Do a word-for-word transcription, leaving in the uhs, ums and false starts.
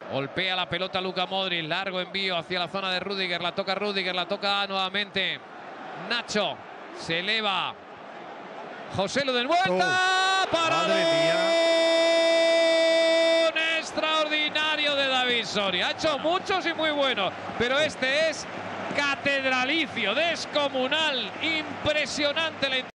Golpea la pelota Luka Modric, largo envío hacia la zona de Rüdiger, la toca Rüdiger, la toca nuevamente Nacho, se eleva Joselu de vuelta, oh, ¡paradón! Madre mía. Extraordinario de David Soria, ha hecho muchos y muy buenos, pero este es catedralicio, descomunal, impresionante la